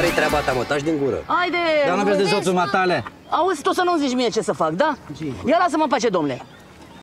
Care-i treaba ta, mă? Taci din gură. Haide! Dar nu vezi de soțul matale? Auzi, tu să nu-mi zici mie ce să fac, da? Ia lasă-mă în pace, domnule.